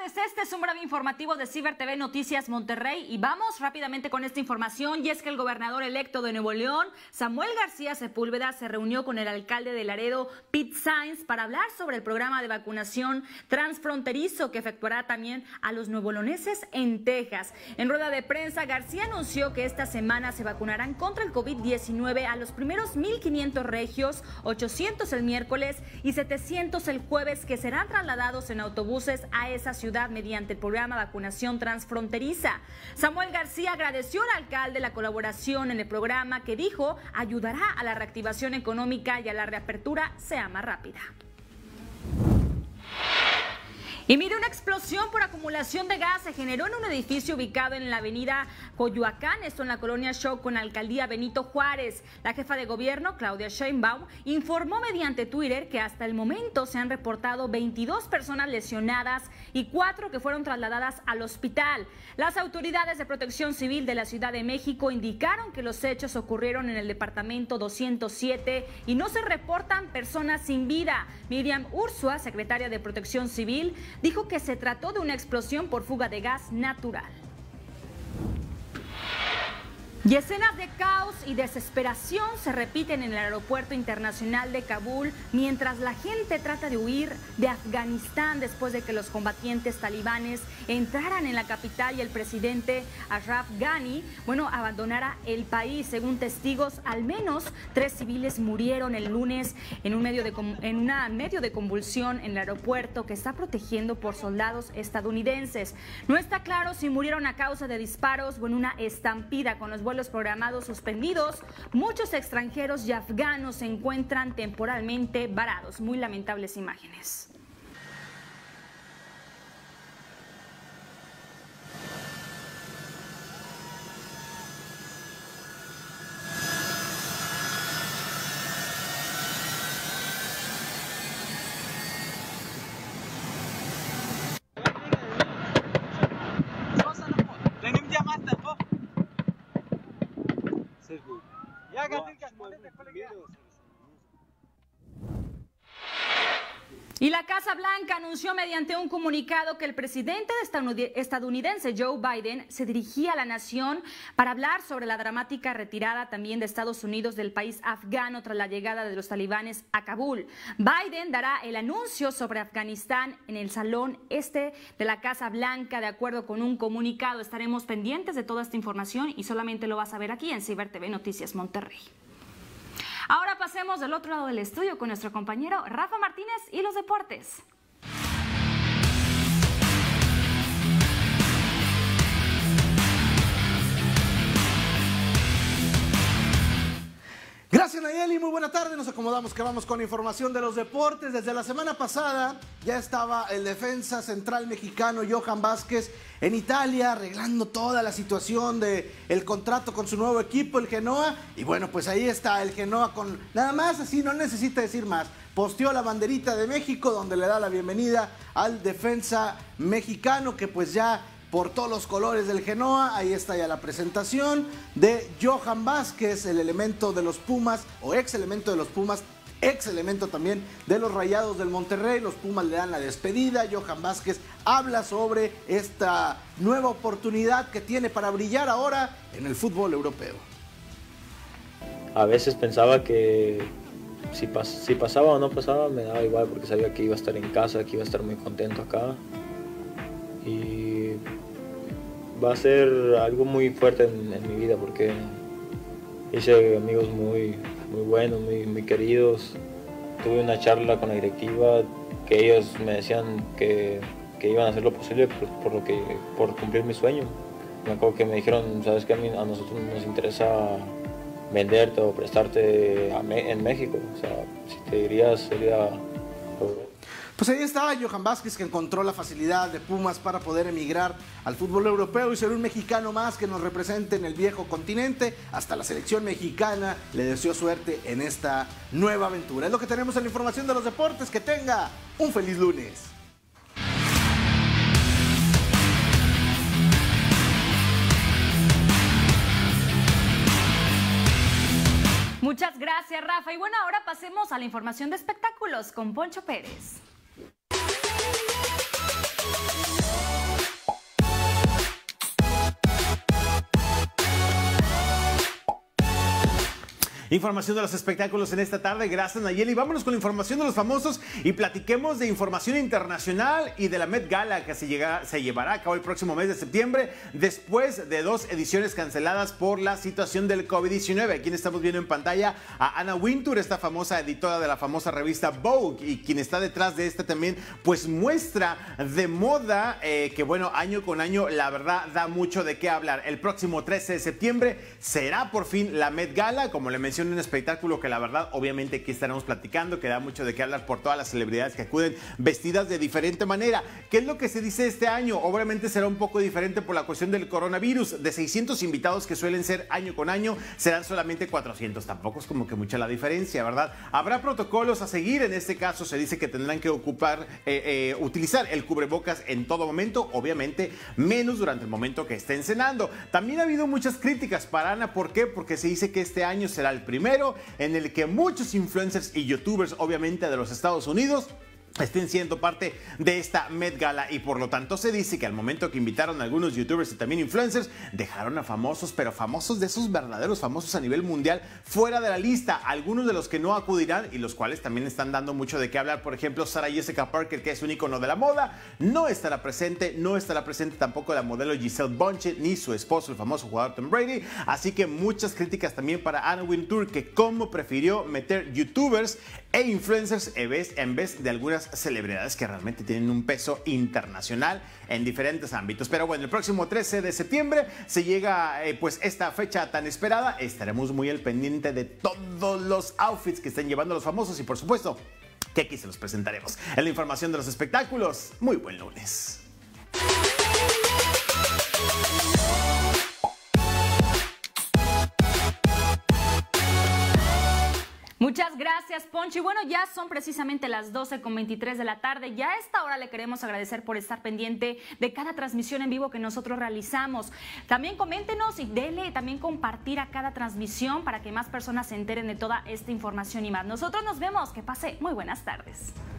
tardes, este es un breve informativo de Ciber TV Noticias Monterrey y vamos rápidamente con esta información, y es que el gobernador electo de Nuevo León, Samuel García Sepúlveda, se reunió con el alcalde de Laredo, Pete Sainz, para hablar sobre el programa de vacunación transfronterizo que efectuará también a los nuevoleoneses en Texas. En rueda de prensa, García anunció que esta semana se vacunarán contra el COVID-19 a los primeros 1,500 regios, 800 el miércoles y 700 el jueves, que serán trasladados en autobuses a esa ciudad mediante el programa vacunación transfronteriza. Samuel García agradeció al alcalde la colaboración en el programa, que dijo ayudará a la reactivación económica y a la reapertura sea más rápida. Y mire, una explosión por acumulación de gas se generó en un edificio ubicado en la avenida Coyoacán, esto en la colonia Show, con la alcaldía Benito Juárez. La jefa de gobierno, Claudia Sheinbaum, informó mediante Twitter que hasta el momento se han reportado 22 personas lesionadas y 4 que fueron trasladadas al hospital. Las autoridades de Protección Civil de la Ciudad de México indicaron que los hechos ocurrieron en el departamento 207 y no se reportan personas sin vida. Miriam Ursúa, secretaria de Protección Civil, dijo que se trató de una explosión por fuga de gas natural. Y escenas de caos y desesperación se repiten en el aeropuerto internacional de Kabul mientras la gente trata de huir de Afganistán después de que los combatientes talibanes entraran en la capital y el presidente Ashraf Ghani, abandonara el país. Según testigos, al menos 3 civiles murieron el lunes en una medio de convulsión en el aeropuerto, que está protegiendo por soldados estadounidenses. No está claro si murieron a causa de disparos o en una estampida. Con los vuelos programados suspendidos, muchos extranjeros y afganos se encuentran temporalmente varados. Muy lamentables imágenes. Y la Casa Blanca anunció mediante un comunicado que el presidente estadounidense Joe Biden se dirigía a la nación para hablar sobre la dramática retirada también de Estados Unidos del país afgano tras la llegada de los talibanes a Kabul. Biden dará el anuncio sobre Afganistán en el Salón Este de la Casa Blanca, de acuerdo con un comunicado. Estaremos pendientes de toda esta información y solamente lo vas a ver aquí en Ciber TV Noticias Monterrey. Ahora pasemos del otro lado del estudio con nuestro compañero Rafa Martínez y los deportes. Gracias, Nayeli, muy buena tarde. Nos acomodamos que vamos con información de los deportes. Desde la semana pasada ya estaba el defensa central mexicano Johan Vázquez en Italia arreglando toda la situación del contrato con su nuevo equipo, el Genoa. Y bueno, pues ahí está el Genoa con nada más, así no necesita decir más. Posteó la banderita de México donde le da la bienvenida al defensa mexicano, que pues ya por todos los colores del Genoa. Ahí está ya la presentación de Johan Vázquez, el elemento de los Pumas, o ex elemento de los Pumas, ex elemento también de los Rayados del Monterrey. Los Pumas le dan la despedida. Johan Vázquez habla sobre esta nueva oportunidad que tiene para brillar ahora en el fútbol europeo. A veces pensaba que si pasaba o no pasaba me daba igual, porque sabía que iba a estar en casa, que iba a estar muy contento acá. Y va a ser algo muy fuerte en mi vida, porque hice amigos muy buenos, muy queridos. Tuve una charla con la directiva que ellos me decían que iban a hacer lo posible por cumplir mi sueño. Me acuerdo que me dijeron, sabes que a nosotros nos interesa venderte o prestarte en México. O sea, si te dirías sería... Pues ahí está Johan Vázquez, que encontró la facilidad de Pumas para poder emigrar al fútbol europeo y ser un mexicano más que nos represente en el viejo continente. Hasta la selección mexicana le deseó suerte en esta nueva aventura. Es lo que tenemos en la información de los deportes. Que tenga un feliz lunes. Muchas gracias, Rafa. Y bueno, ahora pasemos a la información de espectáculos con Poncho Pérez. Información de los espectáculos en esta tarde, gracias Nayeli. Vámonos con la información de los famosos y platiquemos de información internacional y de la Met Gala que se llevará a cabo el próximo mes de septiembre, después de 2 ediciones canceladas por la situación del COVID-19. Aquí estamos viendo en pantalla a Anna Wintour, esta famosa editora de la famosa revista Vogue, y quien está detrás de esta también, pues muestra de moda que bueno, año con año la verdad da mucho de qué hablar. El próximo 13 de septiembre será por fin la Met Gala, como le mencioné, un espectáculo que la verdad obviamente aquí estaremos platicando, que da mucho de qué hablar por todas las celebridades que acuden vestidas de diferente manera. ¿Qué es lo que se dice este año? Obviamente será un poco diferente por la cuestión del coronavirus. De 600 invitados que suelen ser año con año, serán solamente 400. Tampoco es como que mucha la diferencia, ¿verdad? Habrá protocolos a seguir. En este caso se dice que tendrán que utilizar el cubrebocas en todo momento, obviamente menos durante el momento que estén cenando. También ha habido muchas críticas para Ana. ¿Por qué? Porque se dice que este año será el primero en el que muchos influencers y youtubers, obviamente de los Estados Unidos, estén siendo parte de esta Met Gala, y por lo tanto se dice que al momento que invitaron a algunos youtubers y también influencers, dejaron a famosos, pero famosos de esos verdaderos famosos a nivel mundial, fuera de la lista. Algunos de los que no acudirán y los cuales también están dando mucho de qué hablar. Por ejemplo, Sarah Jessica Parker, que es un ícono de la moda, no estará presente. No estará presente tampoco la modelo Giselle Bündchen ni su esposo, el famoso jugador Tom Brady. Así que muchas críticas también para Anna Wintour, que cómo prefirió meter youtubers e influencers en vez de algunas celebridades que realmente tienen un peso internacional en diferentes ámbitos. Pero bueno, el próximo 13 de septiembre se llega pues esta fecha tan esperada. Estaremos muy al pendiente de todos los outfits que estén llevando los famosos y por supuesto que aquí se los presentaremos en la información de los espectáculos. Muy buen lunes. Muchas gracias, Poncho. Y bueno, ya son precisamente las 12:23 de la tarde. Ya a esta hora le queremos agradecer por estar pendiente de cada transmisión en vivo que nosotros realizamos. También coméntenos y dele también compartir a cada transmisión para que más personas se enteren de toda esta información y más. Nosotros nos vemos. Que pase muy buenas tardes.